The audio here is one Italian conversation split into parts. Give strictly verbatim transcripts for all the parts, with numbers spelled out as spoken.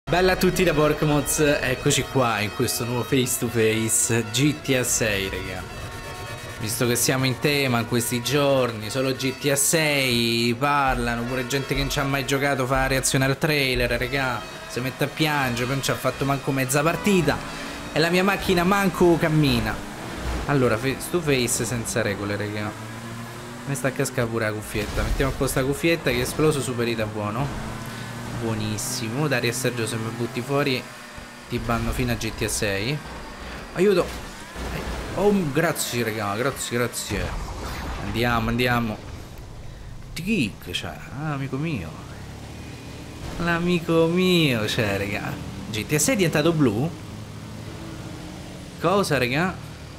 Bella a tutti da Porkmoz, eccoci qua in questo nuovo face to face G T A sei, raga. Visto che siamo in tema in questi giorni, solo G T A sei, parlano, pure gente che non ci ha mai giocato fa reazione al trailer, raga. Si mette a piangere, poi non ci ha fatto manco mezza partita e la mia macchina manco cammina. Allora, face to face senza regole, raga. Mi sta a cascare pure la cuffietta. Mettiamo qua sta cuffietta che è esploso superita buono. Buonissimo. Dario e Sergio, se mi butti fuori ti banno fino a G T A sei. Aiuto. Oh, grazie raga, grazie, grazie. Andiamo, andiamo. Chi c'è? Ah, amico mio. L'amico mio c'è, raga. G T A sei è diventato blu? Cosa, raga?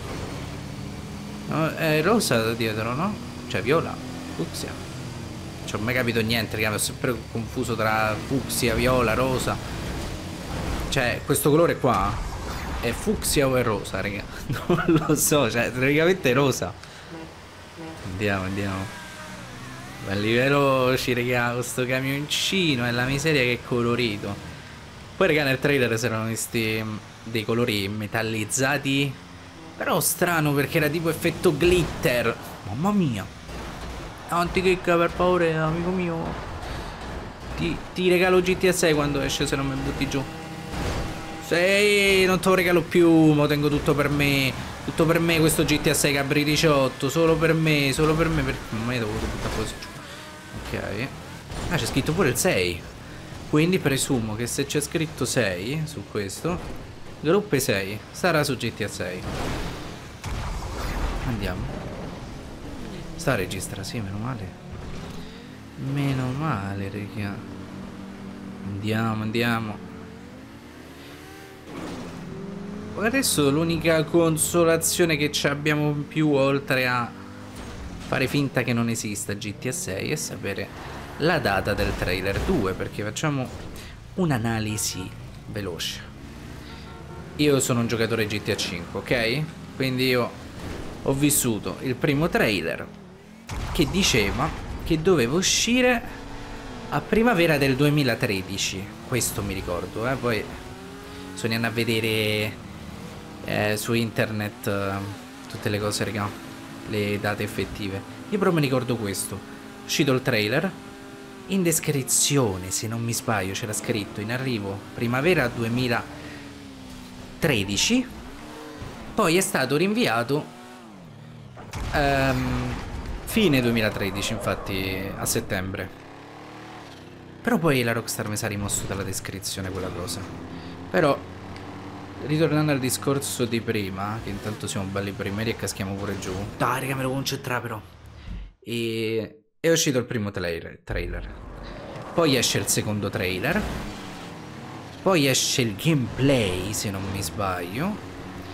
No, è rosa dietro, no? Cioè viola. Fucsia. Non ho mai capito niente, raga, mi ho sempre confuso tra fucsia, viola, rosa. Cioè, questo colore qua è fucsia o è rosa, raga? Non lo so, cioè, praticamente è rosa. Andiamo, andiamo. Belli veloci, raga, questo camioncino è la miseria che è colorito. Poi, raga, nel trailer si erano visti dei colori metallizzati. Però strano, perché era tipo effetto glitter. Mamma mia. Antichicca, per favore, amico mio. Ti, ti regalo G T A sei quando esce, se non mi butti giù. Sì, non te lo regalo più. Mo tengo tutto per me. Tutto per me questo G T A sei Capri diciotto. Solo per me, solo per me. Per... Ma io devo buttare così giù. Ok. Ah, c'è scritto pure il sei. Quindi presumo che se c'è scritto sei su questo, gruppo sei sarà su G T A sei. Andiamo. Sta a registra, sì, meno male. Meno male, raga. Andiamo, andiamo. Adesso l'unica consolazione che ci abbiamo in più, oltre a fare finta che non esista G T A sei, è sapere la data del trailer due, perché facciamo un'analisi veloce. Io sono un giocatore G T A cinque, ok? Quindi io ho vissuto il primo trailer che diceva che doveva uscire a primavera del duemilatredici. Questo mi ricordo, eh? Poi sono andato a vedere eh, su internet eh, tutte le cose, raga, le date effettive. Io però mi ricordo questo. È uscito il trailer. In descrizione, se non mi sbaglio, c'era scritto in arrivo primavera duemilatredici. Poi è stato rinviato um, fine duemilatredici, infatti, a settembre. Però poi la Rockstar mi sa rimosso dalla descrizione quella cosa. Però, ritornando al discorso di prima, che intanto siamo belli primeri e caschiamo pure giù. Dai, raga, me lo concentrare però. E è uscito il primo trailer, trailer. Poi esce il secondo trailer. Poi esce il gameplay, se non mi sbaglio.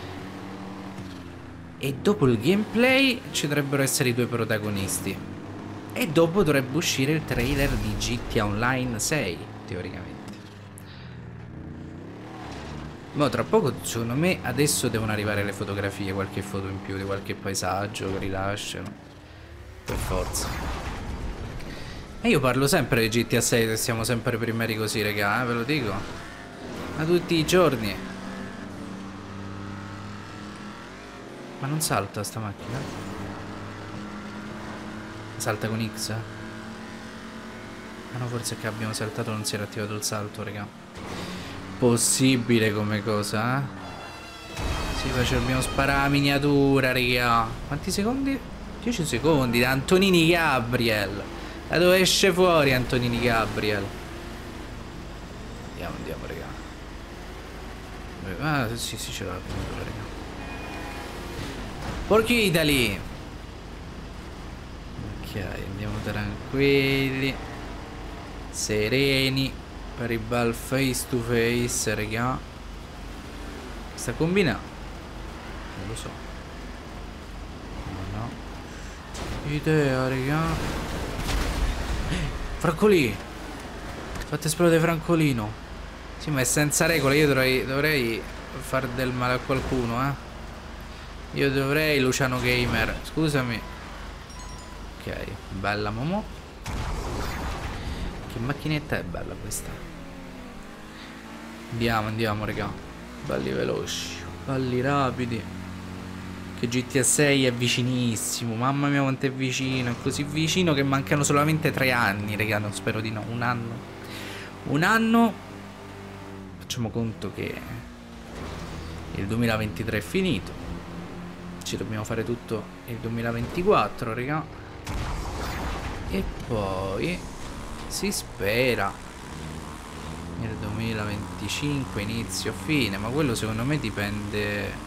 E dopo il gameplay ci dovrebbero essere i due protagonisti. E dopo dovrebbe uscire il trailer di G T A Online sei, teoricamente. Ma tra poco, secondo me, adesso devono arrivare le fotografie, qualche foto in più di qualche paesaggio che rilasciano. Per forza. E io parlo sempre di G T A sei, se siamo sempre primeri così, raga, eh, ve lo dico. Ma tutti i giorni. Ma non salta sta macchina? Salta con X? Ah no, forse è che abbiamo saltato, non si era attivato il salto, raga. Possibile come cosa, eh? Sì, poi ci dobbiamo sparare la miniatura, raga. Quanti secondi? dieci secondi da Antonini Gabriel. Da dove esce fuori Antonini Gabriel? Andiamo, andiamo, raga. Ah, sì, sì, ce l'ha la miniatura, raga. Porchi Italy. Ok, andiamo tranquilli, sereni, per il bel face to face, raga. Sta combina? Non lo so. No, no. Idea, raga. Francolì. Fate esplodere Francolino. Sì, ma è senza regole. Io dovrei, dovrei far del male a qualcuno, eh. Io dovrei, Luciano Gamer, scusami. Ok, bella Momo. Che macchinetta è bella questa. Andiamo, andiamo, raga. Belli veloci, belli rapidi. Che G T A sei è vicinissimo. Mamma mia quanto è vicino. È così vicino che mancano solamente tre anni, raga. Non spero di no. Un anno. Un anno. Facciamo conto che il duemilaventitré è finito. Ci dobbiamo fare tutto il duemilaventiquattro, raga. E poi si spera nel duemilaventicinque inizio fine. Ma quello secondo me dipende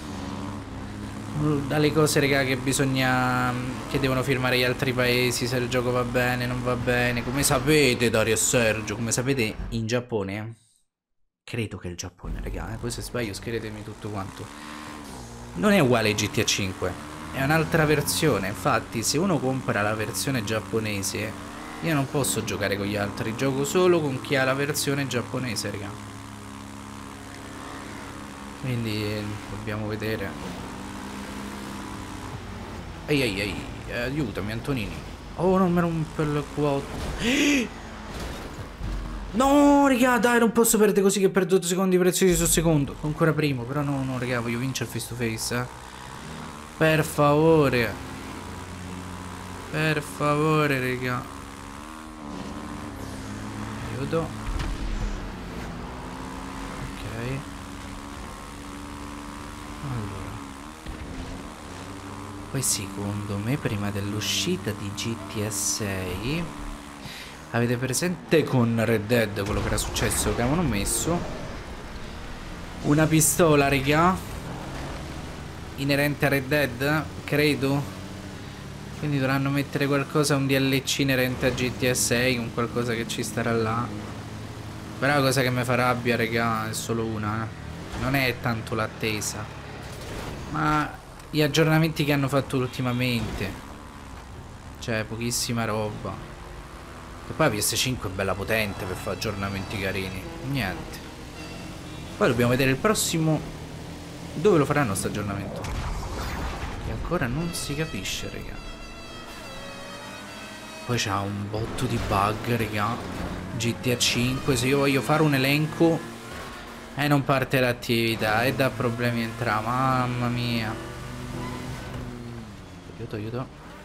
dalle cose, raga, che bisogna, che devono firmare gli altri paesi, se il gioco va bene, non va bene. Come sapete, Dario e Sergio, come sapete, in Giappone, credo che il Giappone, raga, eh, poi se sbaglio scrivetemi tutto quanto, non è uguale a G T A cinque, è un'altra versione. Infatti se uno compra la versione giapponese, io non posso giocare con gli altri, gioco solo con chi ha la versione giapponese, raga. Quindi dobbiamo vedere. Ehi ehi ehi, eh, aiutami Antonini. Oh, non mi rompe il quattro. No, raga, dai, non posso perdere così che perdo due secondi preziosi sul secondo. Ancora primo, però no, no, raga, voglio vincere face to face, eh. Per favore. Per favore, raga. Aiuto. Ok. Allora. Poi secondo me prima dell'uscita di G T A sei, avete presente con Red Dead quello che era successo? Che avevano messo una pistola, raga, inerente a Red Dead, credo. Quindi dovranno mettere qualcosa, un D L C inerente a G T A sei, un qualcosa che ci starà là. Però la cosa che mi fa rabbia, raga, è solo una, eh. Non è tanto l'attesa, ma gli aggiornamenti che hanno fatto ultimamente. Cioè, pochissima roba. E poi la P S cinque è bella potente per fare aggiornamenti carini. Niente. Poi dobbiamo vedere il prossimo. Dove lo faranno sto aggiornamento? Che ancora non si capisce, raga. Poi c'ha un botto di bug, raga. G T A cinque, se io voglio fare un elenco e non parte l'attività e dà problemi entrare. Mamma mia. Aiuto, aiuto.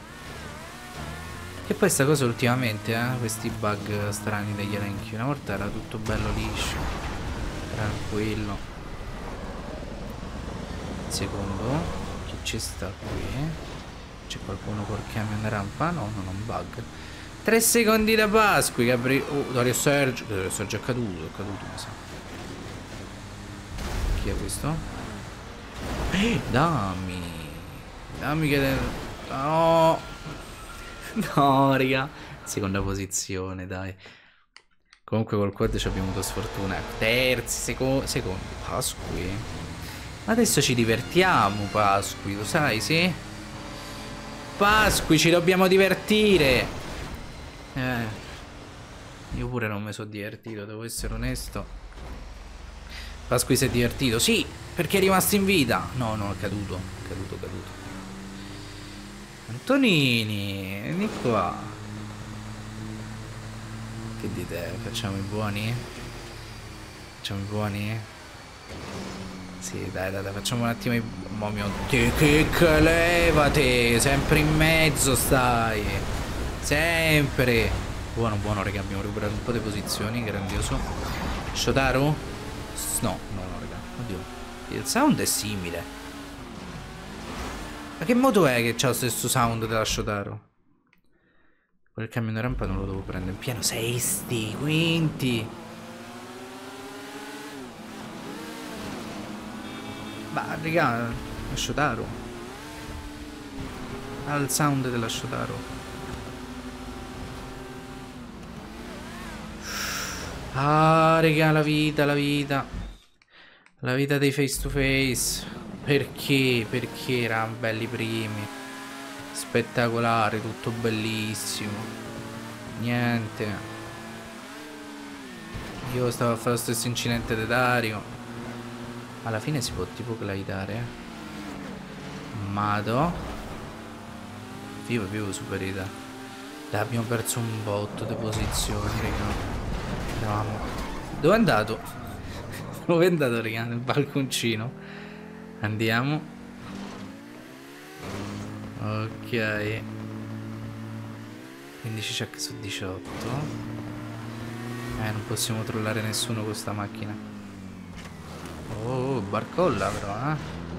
E poi sta cosa ultimamente, eh, questi bug strani degli elenchi. Una volta era tutto bello liscio, tranquillo. Secondo, chi ci sta qui? C'è qualcuno col camion rampa? No, non ho un bug. Tre secondi da Pasqui, Gabri... Oh, Dario Sergio. Dario Sergio è caduto, è caduto, mi sa. Chi è questo? Eh, dammi. Dammi che... No. No, raga. Seconda posizione, dai. Comunque col quad ci abbiamo avuto sfortuna. Terzi, seco secondi. Pasqui. Ma adesso ci divertiamo, Pasqui, lo sai, sì? Pasqui, ci dobbiamo divertire. Eh. Io pure non mi sono divertito, devo essere onesto. Pasqui si è divertito? Sì, perché è rimasto in vita. No, no, è caduto. È caduto, è caduto. Antonini, vieni qua. Che dite? Facciamo i buoni? Facciamo i buoni? Sì, dai, dai, dai, facciamo un attimo i... Oh mio Dio, che levate! Sempre in mezzo stai! Sempre! Buono, buono, raga, abbiamo recuperato un po' di posizioni, grandioso. Shotaro? No, no, no, raga, oddio. Il sound è simile. Ma che moto è che c'ha lo stesso sound della Shotaro? Quel camion rampa non lo devo prendere in pieno. Sesti, quinti. Ma raga, la Shotaro ha il sound della Shotaro. Ah, raga, la vita, la vita. La vita dei face to face. Perché? Perché erano belli primi. Spettacolare, tutto bellissimo. Niente. Io stavo a fare lo stesso incidente di Dario. Alla fine si può tipo glidare. Mado. Vivo, vivo superita. Dai, abbiamo perso un botto di posizioni, raga. Eravamo... Dove è andato? L'ho vendato, raga, nel balconcino. Andiamo. Ok. quindici check su diciotto. Eh, non possiamo trollare nessuno con sta macchina. Oh, barcolla però, eh.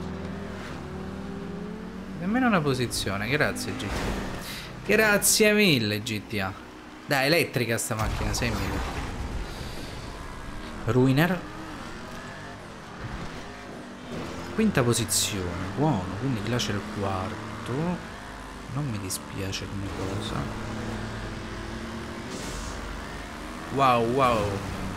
Nemmeno una posizione, grazie G T A. Grazie mille G T A. Dai, elettrica sta macchina, sei mille. Ruiner. Quinta posizione, buono, quindi là c'è il quarto. Non mi dispiace come cosa. Wow, wow.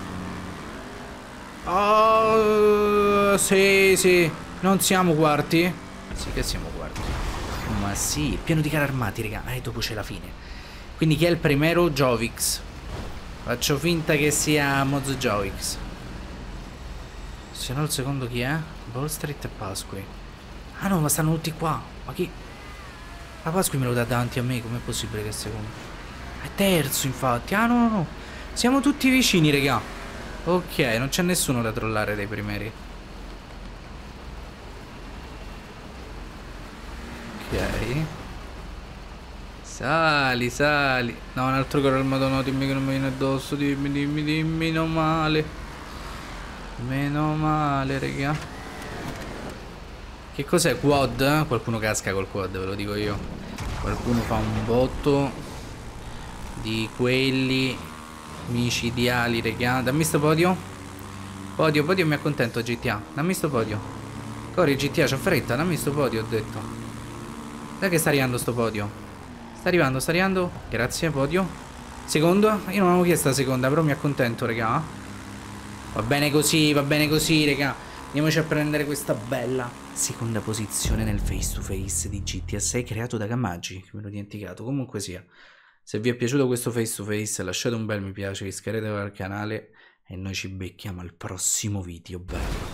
Oh, sì, sì. Non siamo quarti? Sì che siamo quarti. Ma sì, pieno di carri armati, raga. E eh, dopo c'è la fine. Quindi chi è il primero? Jovix. Faccio finta che sia Moz Jovix. Se no il secondo chi è? Wall Street e Pasqui. Ah no, ma stanno tutti qua. Ma chi? La Pasqui me lo dà davanti a me, com'è possibile che è secondo? È terzo infatti. Ah no no no. Siamo tutti vicini, raga. Ok, non c'è nessuno da trollare dei primeri. Ok. Sali, sali. No, un altro coro al madonna, dimmi che non mi viene addosso. Dimmi, dimmi, dimmi, meno male. Meno male, raga. Che cos'è? Quad? Qualcuno casca col quad, ve lo dico io. Qualcuno fa un botto di quelli micidiali, raga. Dammi sto podio. Podio, podio, mi accontento G T A. Dammi sto podio. Corri G T A, c'ho fretta, dammi sto podio, ho detto. Dai che sta arrivando sto podio. Sta arrivando, sta arrivando. Grazie, podio. Secondo? Io non avevo chiesto la seconda, però mi accontento, raga. Va bene così, va bene così, raga. Andiamoci a prendere questa bella seconda posizione nel face to face di G T A sei creato da Gamaggi, che me l'ho dimenticato. Comunque sia, se vi è piaciuto questo face to face lasciate un bel mi piace, iscrivetevi al canale e noi ci becchiamo al prossimo video, bello.